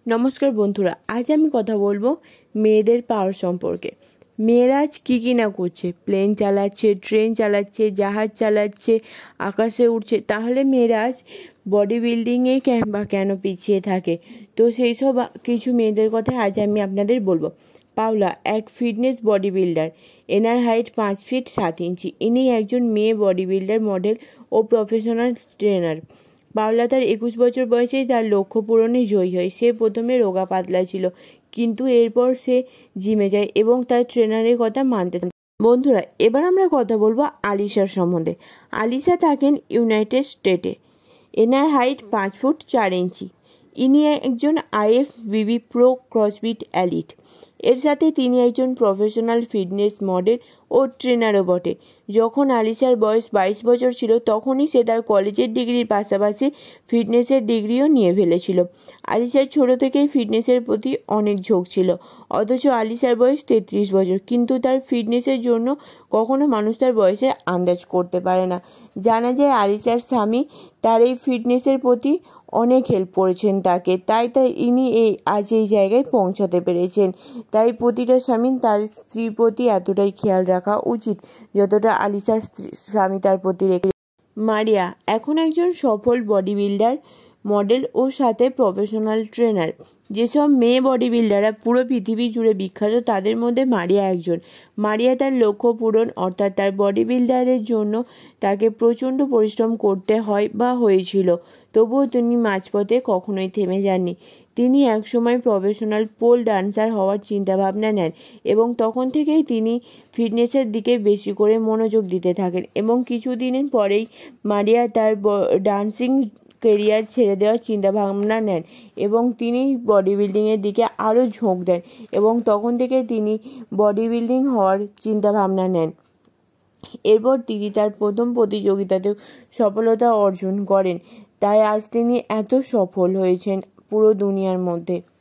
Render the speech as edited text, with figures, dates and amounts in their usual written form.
নমস্কার বন্ধুরা, আজ আমি কথা বলবো মেয়েদের পাওয়ার সম্পর্কে। মেয়েরা আজ কী না করছে, প্লেন চালাচ্ছে, ট্রেন চালাচ্ছে, জাহাজ চালাচ্ছে, আকাশে উঠছে। তাহলে মেয়েরা আজ বডি বিল্ডিংয়ে বা কেন পিছিয়ে থাকে? তো সেই সব কিছু মেয়েদের কথা আজ আমি আপনাদের বলবো। পাওলা এক ফিটনেস বডি বিল্ডার। এনার হাইট 5 ফিট 7 ইঞ্চি। ইনি একজন মেয়ে বডি বিল্ডার, মডেল ও প্রফেশনাল ট্রেনার। পাওলা তার 21 বছর বয়সেই তার লক্ষ্য পূরণে জয়ী হয়। সে প্রথমে রোগা পাতলা ছিল, কিন্তু এরপর সে জিমে যায় এবং তার ট্রেনারের কথা মানতে থাকে। বন্ধুরা, এবার আমরা কথা বলবো আলিশার সম্বন্ধে। আলিশা থাকেন ইউনাইটেড স্টেটে। এনার হাইট 5 ফুট 4 ইঞ্চি। ইনি একজন IFBB প্রো ক্রসফিট অ্যালিট। এর সাথে তিনি একজন প্রফেশনাল ফিটনেস মডেল ও ট্রেনারও বটে। যখন আলিশার বয়স 22 বছর ছিল, তখনই সে তার কলেজের ডিগ্রির পাশাপাশি ফিটনেসের ডিগ্রিও নিয়ে ফেলেছিল। আলিশার ছোট থেকেই ফিটনেসের প্রতি অনেক ঝোঁক ছিল। অথচ আলিশার বয়স 33 বছর, কিন্তু তার ফিটনেসের জন্য কখনো মানুষ তার বয়সের আন্দাজ করতে পারে না। জানা যায় আলিশার স্বামী তার এই ফিটনেসের প্রতি অনেক হেল্প করেছেন তাকে, তাই ইনি আজ এই জায়গায় পৌঁছাতে পেরেছেন। তাই প্রতিটা স্বামী তার স্ত্রীর প্রতি এতটাই খেয়াল রাখা উচিত যতটা আলিশার স্বামী তার প্রতি রেখে। মারিয়া এখন একজন সফল বডি বিল্ডার, মডেল ও সাথে প্রফেশনাল ট্রেনার। যেসব মেয়ে বডি বিল্ডাররা পুরো পৃথিবী জুড়ে বিখ্যাত, তাদের মধ্যে মারিয়া একজন। মারিয়া তার লক্ষ্য পূরণ অর্থাৎ তার বডি বিল্ডারের জন্য তাকে প্রচণ্ড পরিশ্রম করতে হয়েছিল, তবুও তিনি মাঝপথে কখনোই থেমে যাননি। তিনি একসময় প্রফেশনাল পোল ডান্সার হওয়ার চিন্তাভাবনা নেন এবং তখন থেকেই তিনি ফিটনেসের দিকে বেশি করে মনোযোগ দিতে থাকেন এবং কিছুদিনের পরেই মারিয়া তার ডান্সিং কেরিয়ার ছেড়ে দেওয়ার চিন্তাভাবনা নেন এবং তিনি বডি বিল্ডিংয়ের দিকে আরও ঝোঁক দেন এবং তখন থেকে তিনি বডি বিল্ডিং হওয়ার চিন্তাভাবনা নেন। এরপর তিনি তার প্রথম প্রতিযোগিতাতেও সফলতা অর্জন করেন, তাই আজ তিনি এত সফল হয়েছেন পুরো দুনিয়ার মধ্যে।